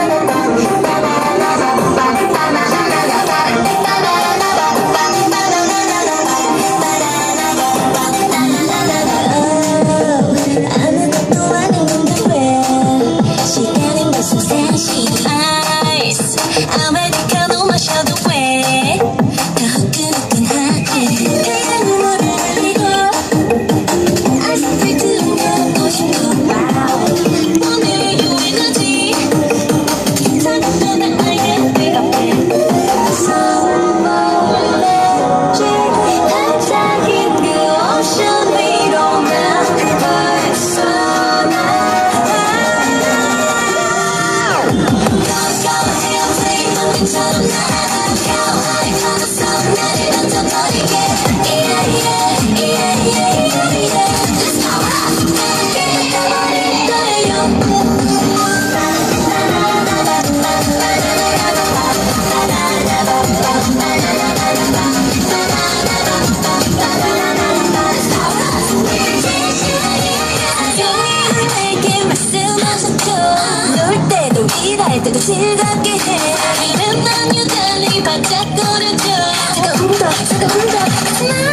아메리카노 마셔도 왜 더 후끈후끈하게 그냥 물을 흘리고 아이스크림 먹고 싶어 오늘 유행하지 사랑도 난 알게 뜨겁게 설레지 반짝인 그 오션 위로 난 벌써 처럼 날아가 가면서 나를 던져버리게 Let's go 함께 가버릴 거예요 내게 말씀하셨죠 놀 때도 일할 때도 즐겁게 해 아니면 난 유달리 반짝거려줘 잠깐 훔쳐